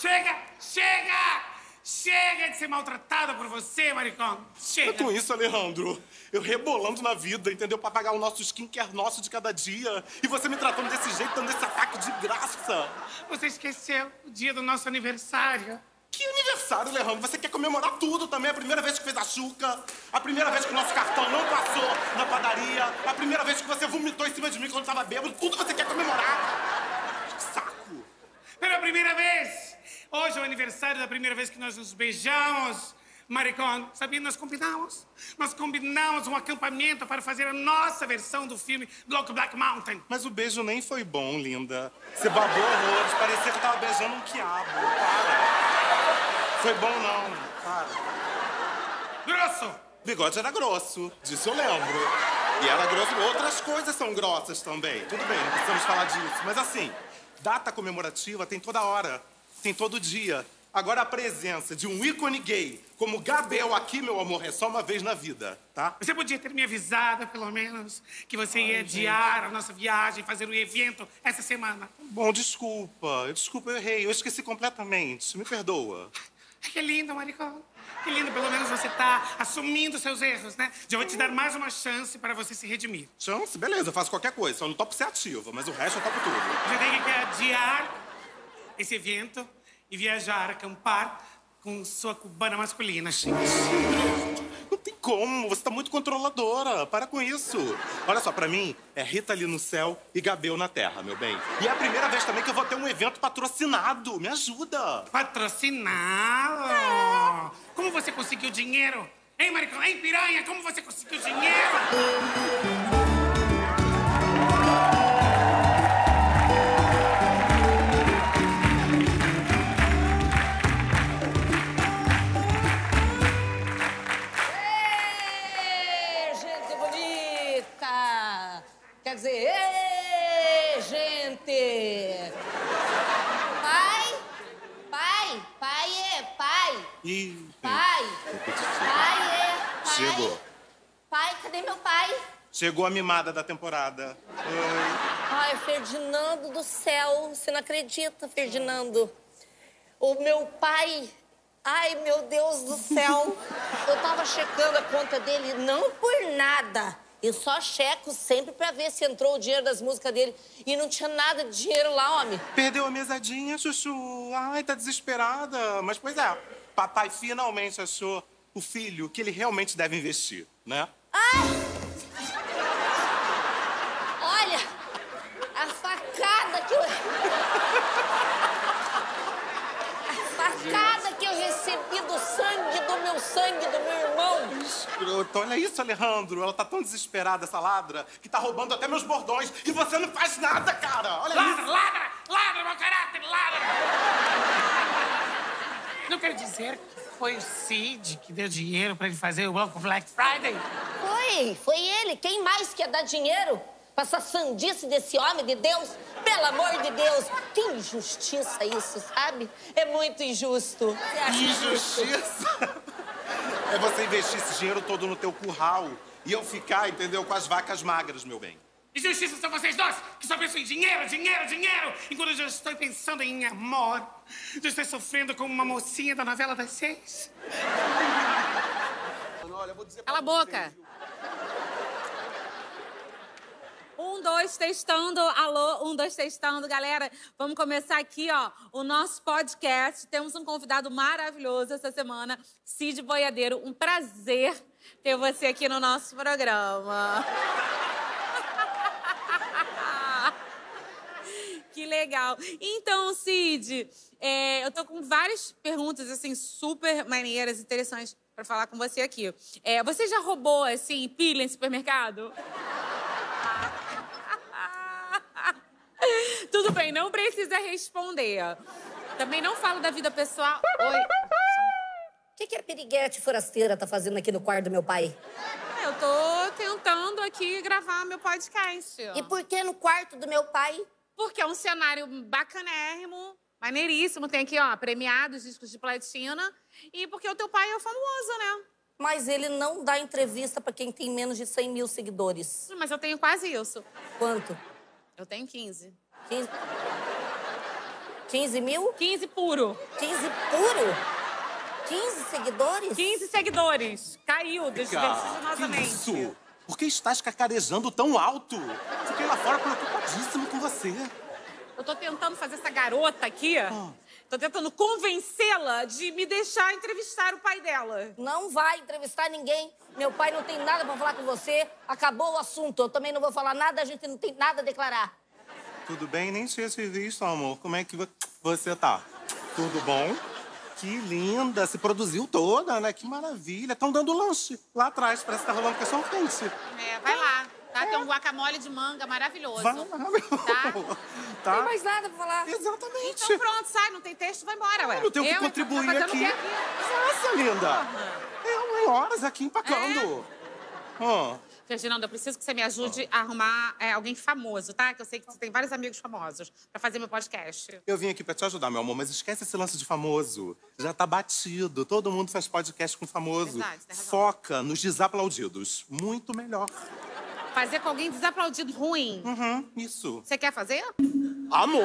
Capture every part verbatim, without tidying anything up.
Chega! Chega! Chega de ser maltratado por você, maricão. Chega. É com isso, Alejandro. Eu rebolando na vida, entendeu? Pra pagar o nosso skincare nosso de cada dia. E você me tratando desse jeito, dando esse ataque de graça. Você esqueceu o dia do nosso aniversário. Que aniversário, Alejandro? Você quer comemorar tudo também. A primeira vez que fez a chuca, a primeira vez que o nosso cartão não passou na padaria, a primeira vez que você vomitou em cima de mim quando eu tava bêbado. Tudo você quer comemorar. Que saco. Pela primeira vez. Hoje é o aniversário da primeira vez que nós nos beijamos. Maricón, sabia? Nós combinamos. Nós combinamos um acampamento para fazer a nossa versão do filme Louco Black Mountain. Mas o beijo nem foi bom, linda. Você babou horrores. Parecia que tava beijando um quiabo. Para. Foi bom, não. Para. Grosso. Bigode era grosso. Disso eu lembro. E era grosso. Outras coisas são grossas também. Tudo bem, não precisamos falar disso. Mas assim, data comemorativa tem toda hora. Tem todo dia. Agora a presença de um ícone gay como Gabriel aqui, meu amor, é só uma vez na vida, tá? Você podia ter me avisado, pelo menos, que você ia adiar a nossa viagem, fazer o evento essa semana. Bom, desculpa. Desculpa, eu errei. Eu esqueci completamente. Me perdoa. Que lindo, maricão. Que lindo, pelo menos você tá assumindo seus erros, né? Já vou te dar mais uma chance para você se redimir. Chance? Beleza, eu faço qualquer coisa. Só não topo ser ativa, mas o resto eu topo tudo. Você tem que adiar esse evento e viajar, acampar com sua cubana masculina, gente. Não tem como, você tá muito controladora. Para com isso. Olha só, pra mim, é Rita ali no céu e Gabriel na terra, meu bem. E é a primeira vez também que eu vou ter um evento patrocinado. Me ajuda. Patrocinado? Como você conseguiu dinheiro? Hein, maricão? Hein, piranha? Como você conseguiu dinheiro? Quer dizer, ê, gente! Pai? Pai? Pai é pai. Ih, pai. Pai é pai. Chegou. Pai, cadê meu pai? Chegou a mimada da temporada. Oi. Ai, Ferdinando do céu. Você não acredita, Ferdinando. O meu pai... Ai, meu Deus do céu. Eu tava checando a conta dele, não por nada. Eu só checo sempre pra ver se entrou o dinheiro das músicas dele. E não tinha nada de dinheiro lá, homem. Perdeu a mesadinha, Chuchu. Ai, tá desesperada. Mas, pois é, papai finalmente achou o filho que ele realmente deve investir, né? Ai! Olha, a facada que eu... A facada que eu recebi do sangue, do meu sangue, do meu irmão. Escroto, olha isso, Alejandro. Ela tá tão desesperada, essa ladra, que tá roubando até meus bordões. E você não faz nada, cara. Olha ladra, isso. Ladra, ladra, meu caráter, ladra. Não quero dizer que foi o Cid que deu dinheiro pra ele fazer o Welcome Black Friday. Foi, foi ele. Quem mais quer dar dinheiro pra essa sandice desse homem de Deus? Pelo amor de Deus, que injustiça isso, sabe? É muito injusto. Você acha Injustiça? É você investir esse dinheiro todo no teu curral e eu ficar, entendeu, com as vacas magras, meu bem. Injustiça são vocês dois que só pensam em dinheiro, dinheiro, dinheiro. Enquanto eu já estou pensando em amor, já estou sofrendo como uma mocinha da novela das seis. Cala a boca. Um, dois, testando. Alô, um, dois, testando. Galera, vamos começar aqui, ó, o nosso podcast. Temos um convidado maravilhoso essa semana, Cid Boiadeiro. Um prazer ter você aqui no nosso programa. Que legal. Então, Cid, é, eu tô com várias perguntas, assim, super maneiras, interessantes pra falar com você aqui. É, você já roubou, assim, pilha em supermercado? Tudo bem, não precisa responder. Também não falo da vida pessoal. Oi. O que, que a piriguete forasteira tá fazendo aqui no quarto do meu pai? Eu tô tentando aqui gravar meu podcast. E por que no quarto do meu pai? Porque é um cenário bacanérrimo, maneiríssimo. Tem aqui, ó, premiados, discos de platina. E porque o teu pai é famoso, né? Mas ele não dá entrevista pra quem tem menos de cem mil seguidores. Mas eu tenho quase isso. Quanto? Eu tenho quinze. quinze? quinze mil? quinze puro. quinze puro? quinze seguidores? quinze seguidores. Caiu vertiginosamente. Que isso? Por que estás cacarejando tão alto? Fiquei lá fora preocupadíssimo com você. Eu tô tentando fazer essa garota aqui, ah. tô tentando convencê-la de me deixar entrevistar o pai dela. Não vai entrevistar ninguém. Meu pai não tem nada pra falar com você. Acabou o assunto. Eu também não vou falar nada, a gente não tem nada a declarar. Tudo bem? Nem tinha te visto, amor. Como é que você tá? Tudo bom? Que linda, se produziu toda, né? Que maravilha. Estão dando lanche lá atrás, parece que tá rolando cachorro quente. É, vai lá. Tá? É. Tem um guacamole de manga maravilhoso. Vai lá, meu. Tá? Tá? Não tem mais nada pra falar. Exatamente. Então pronto, sai, não tem texto, vai embora, ué. Eu tenho que eu, contribuir eu aqui. aqui. Nossa, linda. É, horas aqui empacando. É. Oh. Ferdinando, eu preciso que você me ajude a arrumar é, alguém famoso, tá? Que eu sei que você tem vários amigos famosos pra fazer meu podcast. Eu vim aqui pra te ajudar, meu amor, mas esquece esse lance de famoso. Já tá batido. Todo mundo faz podcast com famoso. Verdade, tem razão. Foca nos desaplaudidos. Muito melhor. Fazer com alguém desaplaudido ruim. Uhum, isso. Você quer fazer? Amor!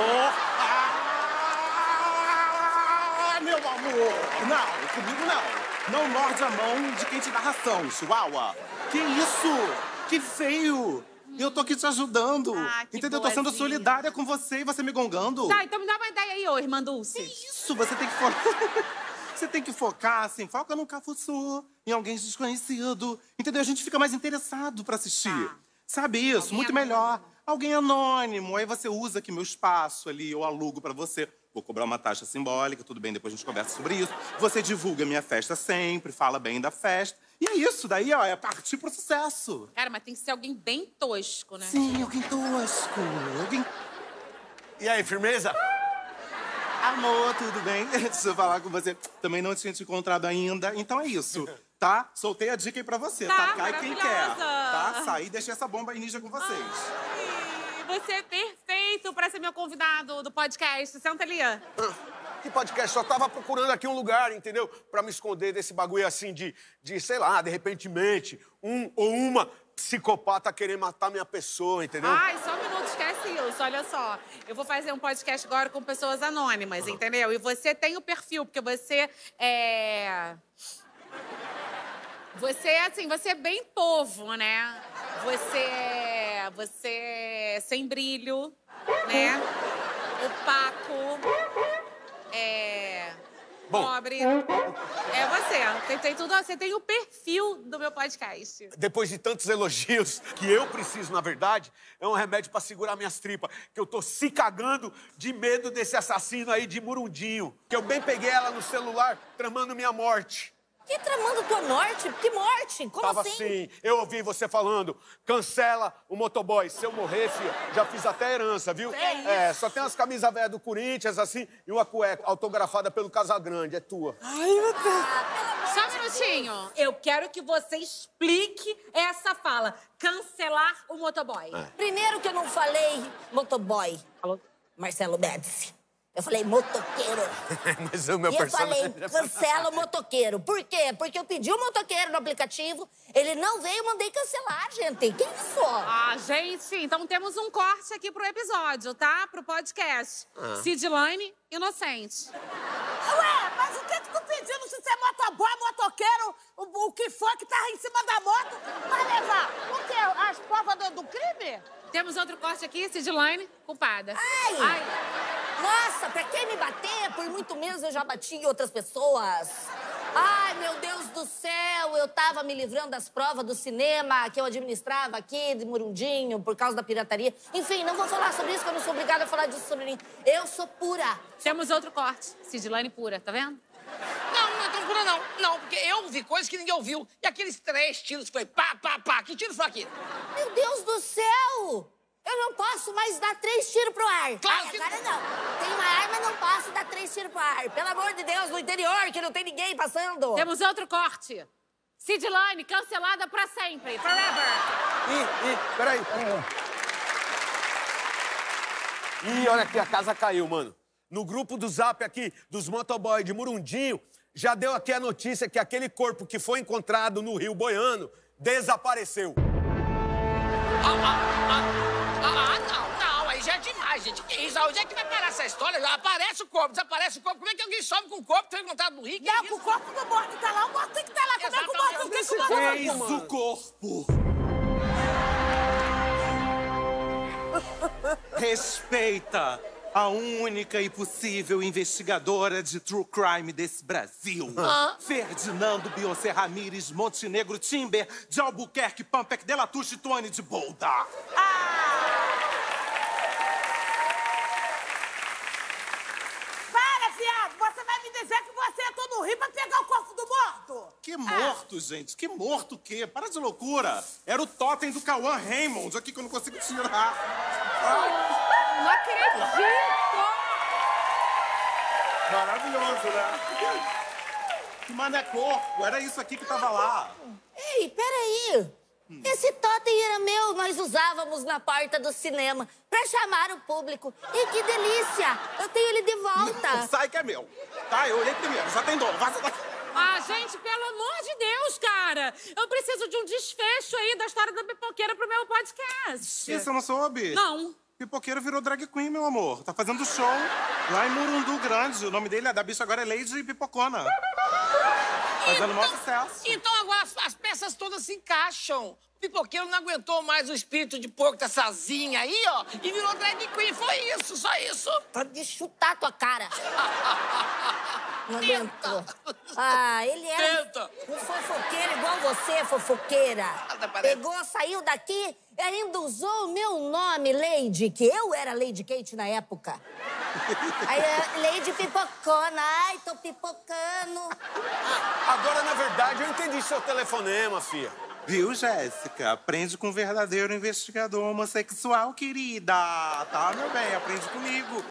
Ah, meu amor! Não, comigo não. Não morde a mão de quem te dá ração, chihuahua. Que isso? Que feio! Eu tô aqui te ajudando. Ah, que entendeu? Eu tô sendo boazinha. solidária com você e você me gongando. Tá, então me dá uma ideia aí, ô irmã Dulce. Que isso? Você tem que focar. Você tem que focar, assim, foca num cafuçu, em alguém desconhecido. Entendeu? A gente fica mais interessado pra assistir. Tá. Sabe isso? Alguém Muito anônimo. melhor. Alguém anônimo. Aí você usa aqui meu espaço ali, eu alugo pra você. Vou cobrar uma taxa simbólica, tudo bem, depois a gente conversa sobre isso. Você divulga minha festa sempre, fala bem da festa. E é isso, daí, ó, é partir pro sucesso. Cara, mas tem que ser alguém bem tosco, né? Sim, alguém tosco, alguém... E aí, firmeza? Amor, tudo bem? Deixa eu falar com você. Também não tinha te encontrado ainda, então é isso, tá? Soltei a dica aí pra você, Tá, tá? Cai quem quer, maravilhosa. tá? Saí e deixei essa bomba aí ninja com vocês. Ai, você é perfeito pra ser meu convidado do podcast. Senta ali. Que podcast? Só tava procurando aqui um lugar, entendeu? Pra me esconder desse bagulho assim de, de sei lá, de repentemente, um ou uma psicopata querer matar minha pessoa, entendeu? Ai, só um minuto, esquece isso. Olha só, eu vou fazer um podcast agora com pessoas anônimas, entendeu? E você tem o perfil, porque você é... Você, assim, você é bem povo, né? Você é... Você é sem brilho, né? Opaco. É... Bom. Pobre. É você. Você tem tudo, você tem o perfil do meu podcast. Depois de tantos elogios que eu preciso, na verdade, é um remédio pra segurar minhas tripas. Que eu tô se cagando de medo desse assassino aí de Murundinho. Que eu bem peguei ela no celular, tramando minha morte. Que tramando tua morte? Que morte? Como Tava assim? assim, eu ouvi você falando, cancela o motoboy. Se eu morrer, filho, já fiz até herança, viu? É isso. É, só tem umas camisas velhas do Corinthians, assim, e uma cueca autografada pelo Casagrande, é tua. Ai, meu Deus. Só um minutinho. Eu quero que você explique essa fala. Cancelar o motoboy. Primeiro que eu não falei motoboy. Falou? Marcelo Médici. Eu falei motoqueiro. Mas o meu E eu falei, personagem... cancela o motoqueiro. Por quê? Porque eu pedi o motoqueiro no aplicativo, ele não veio, eu mandei cancelar, gente. Que isso? Ah, gente, então temos um corte aqui pro episódio, tá? Pro podcast. Ah. Sidlane, inocente. Ué, mas o que que tu pedindo se você é motoboy, motoqueiro, o, o que for que tá em cima da moto, vai levar? O quê? As provas do, do crime? Temos outro corte aqui, Sidlane, culpada. Ai! Ai. Nossa, pra quem me bater, por muito menos eu já bati em outras pessoas. Ai, meu Deus do céu, eu tava me livrando das provas do cinema que eu administrava aqui de Murundinho por causa da pirataria. Enfim, não vou falar sobre isso, que eu não sou obrigada a falar disso sobre mim. Eu sou pura. Temos outro corte, Sidlane pura, tá vendo? Não, não é tão pura, não. Não, porque eu vi coisas que ninguém ouviu. E aqueles três tiros que foi pá, pá, pá. Que tiro foi aquele? Meu Deus do céu! Eu não posso mais dar três tiros pro ar. Claro Ai, que- agora não. Tem uma arma, não posso dar três tiros pro ar. Pelo amor de Deus, no interior, que não tem ninguém passando. Temos outro corte. Sidlane, cancelada pra sempre, forever. Ih, ih, peraí. Ih, olha aqui, a casa caiu, mano. No grupo do Zap aqui, dos motoboys de Murundinho, já deu aqui a notícia que aquele corpo que foi encontrado no Rio Boiano desapareceu. Ah, ah, ah, ah, não, não, aí já é demais. gente, que isso? Onde é que vai parar essa história? Aparece o corpo, desaparece o corpo. Como é que alguém some com o corpo? Foi encontrado no Rio? Não, o corpo do morto tá lá, o morto tem que estar lá. Como é que o morto não tem que morrer? Eis o corpo. Respeita a única e possível investigadora de true crime desse Brasil. Ah. Ferdinando Beyoncé Ramírez Montenegro Timber de Albuquerque, Pampec, De La Touche e Tony de Bolda. Para, viado! Você vai me dizer que você entrou no Rio pra pegar o corpo do morto? Que morto, gente? Que morto o quê? Para de loucura. Era o totem do Cauã Raymond aqui que eu não consigo tirar. Não acredito! Maravilhoso, né? Que mané corpo. Era isso aqui que tava lá. Ei, peraí. Hum. Esse totem era meu, nós usávamos na porta do cinema pra chamar o público. E que delícia! Eu tenho ele de volta. Não, sai que é meu. Tá, eu olhei primeiro. Já tem dono. Vaza daqui. Ah, gente, pelo amor de Deus, cara! Eu preciso de um desfecho aí da história da pipoqueira pro meu podcast. E você não soube? Não. Pipoqueiro virou drag queen, meu amor. Tá fazendo show lá em Murundu Grande. O nome dele, é da bicha agora é Lady Pipocona. Fazendo maior sucesso. Então agora as, as peças todas se encaixam. O pipoqueiro não aguentou mais o espírito de porco dessazinha aí, ó, e virou drag queen. Foi isso, só isso. Pode chutar tua cara. Não aguentou. Ah, ele era Tenta. um fofoqueiro igual você, fofoqueira. Nada parece. Pegou, saiu daqui e ainda usou o meu nome, Lady, que eu era Lady Kate na época. Aí, é, Lady Pipocona. Ai, tô pipocando. Agora, na verdade, eu entendi seu telefonema, fia. Viu, Jéssica? Aprende com um verdadeiro investigador homossexual, querida. Tá, meu bem? Aprende comigo.